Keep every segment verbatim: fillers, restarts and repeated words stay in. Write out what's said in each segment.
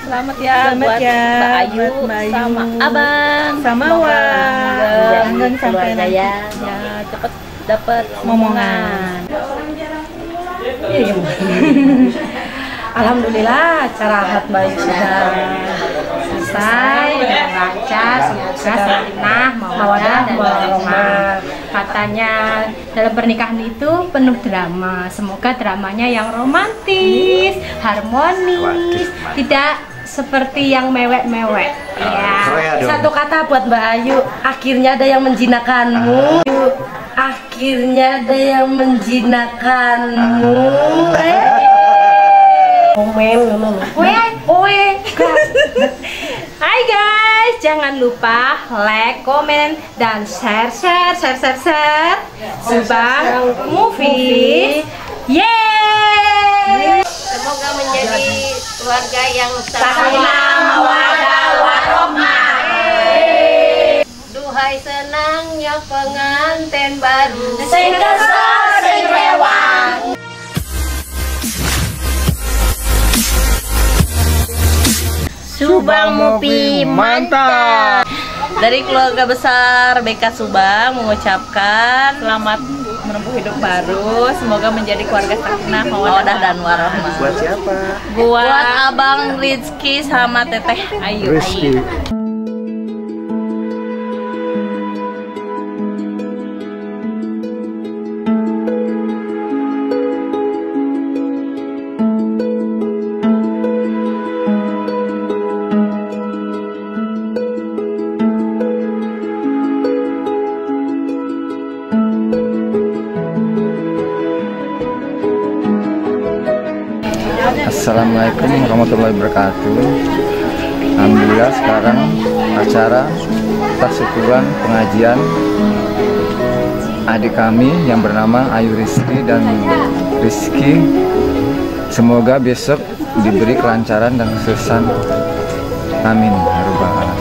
Selamat ya Selamat buat ya, Mbak Ayu, buat Mbak Ayu. sama Abang, sama Wak. Jangan sampai nanti ya, ya cepet dapat momongan. Iya, alhamdulillah acara Hat Bayu sudah selesai dengan lancar, semoga sakinah, mawaddah dan warahmah. Katanya dalam pernikahan itu penuh drama, semoga dramanya yang romantis, harmonis, tidak seperti yang mewek-mewek. Ya. Satu kata buat Mbak Ayu, akhirnya ada yang menjinakkanmu. Akhirnya ada yang menjinakkanmu. Komen, oe, oe. Hai guys, jangan lupa like, komen, dan share, share, share, share, share. Subang Movie. Yeay! Semoga menjadi keluarga yang Sakinah, mawaddah, warahmah. Duhai senangnya pengantin baru. Sing kesel, sing rewang. Subang Movie mantap. Dari keluarga besar B K Subang mengucapkan selamat menempuh hidup baru. Semoga menjadi keluarga sakinah, mawaddah dan warahmah. Buat siapa? Buat Abang Rizky sama Teteh Ayu. Rizky. Assalamualaikum warahmatullahi wabarakatuh. Alhamdulillah sekarang acara tasyakuran pengajian adik kami yang bernama Ayu Rizky dan Rizky. Semoga besok diberi kelancaran dan kesuksesan. Amin ya rabbal alamin.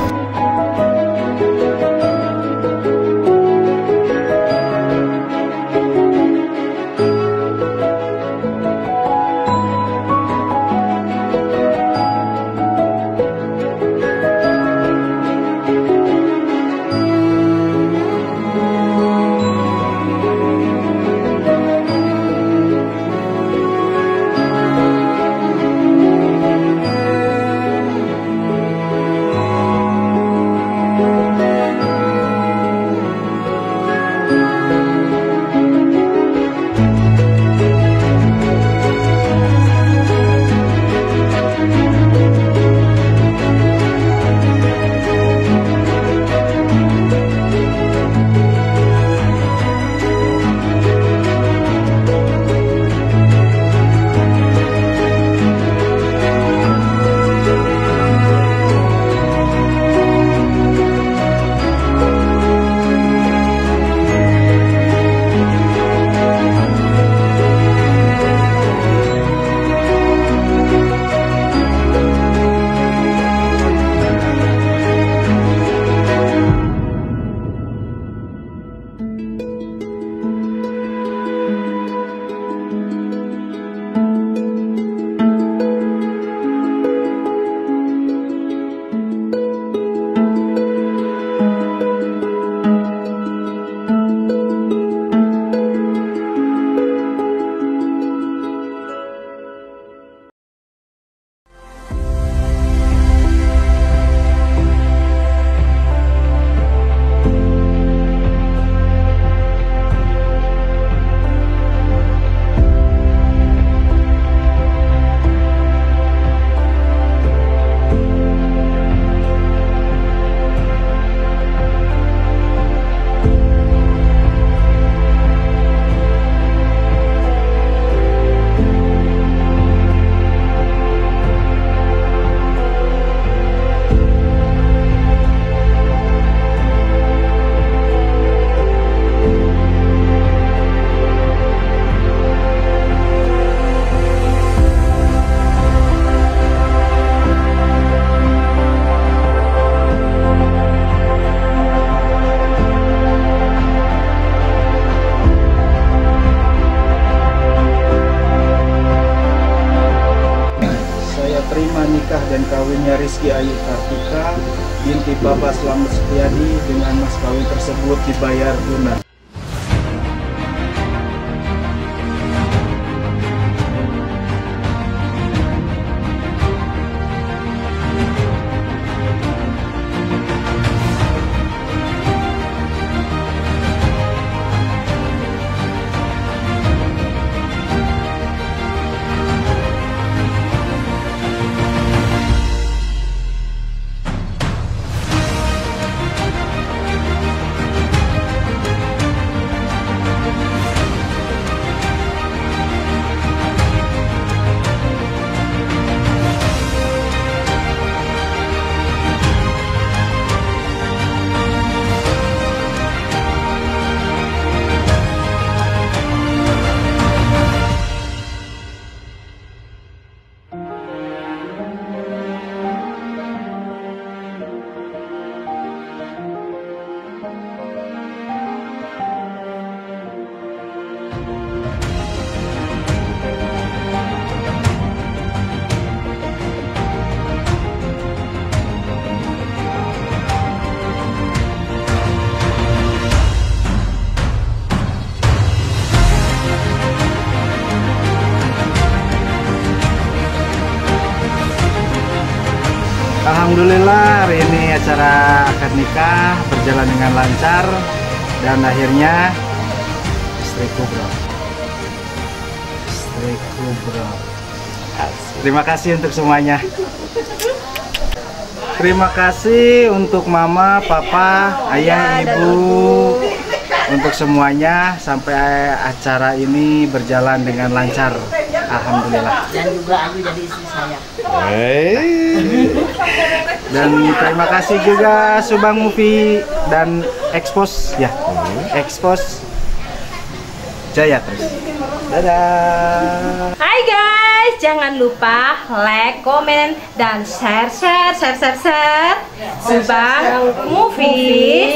kawinnya Rizky Ayu Kartika binti Bapak Slamet Setiadi dengan mas kawin tersebut dibayar tunai. Alhamdulillah hari ini acara akad nikah berjalan dengan lancar dan akhirnya istriku bro, istriku bro. Terima kasih untuk semuanya. Terima kasih untuk mama, papa, ayah, ibu, untuk semuanya sampai acara ini berjalan dengan lancar. Alhamdulillah. Dan juga Ayu jadi istri saya. Hey. Dan terima kasih juga Subang Movie dan Expos ya, Expos Jaya terus. Dadah. Hai guys, jangan lupa like, komen, dan share, share, share, share, share Subang Movie